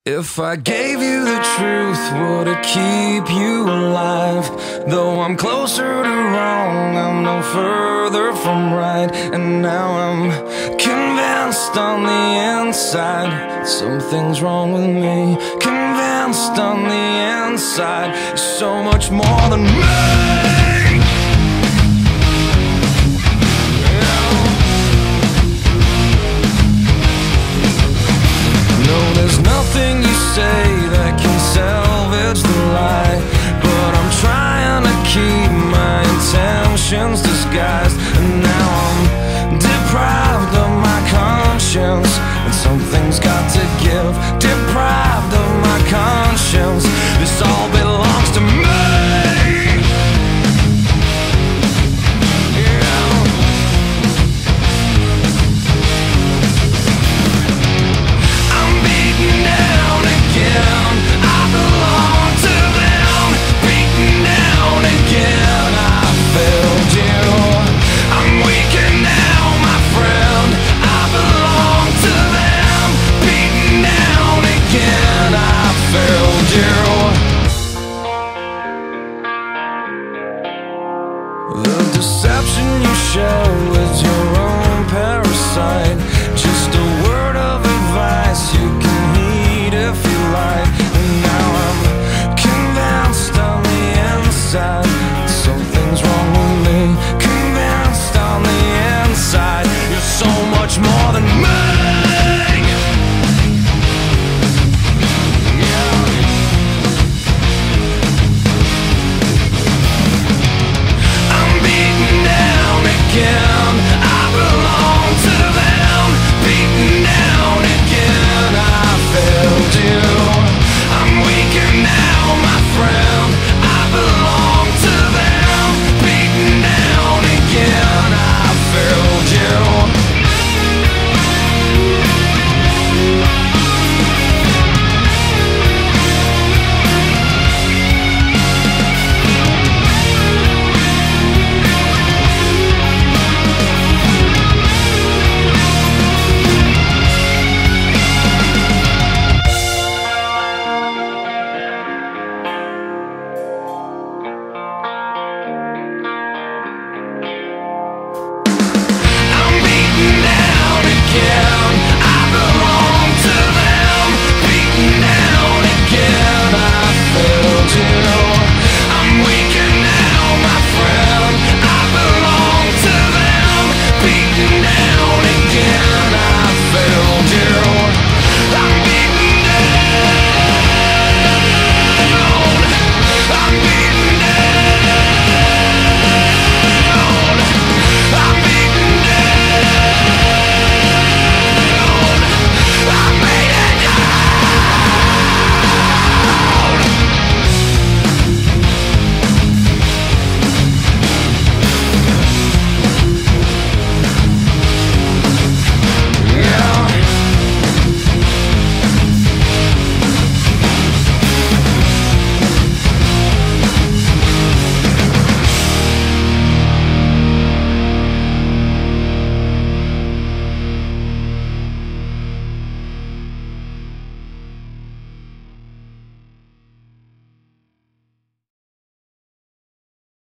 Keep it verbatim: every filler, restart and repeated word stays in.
If I gave you the truth, would it keep you alive? Though I'm closer to wrong, I'm no further from right. And now I'm convinced on the inside something's wrong with me. Convinced on the inside so much more than me.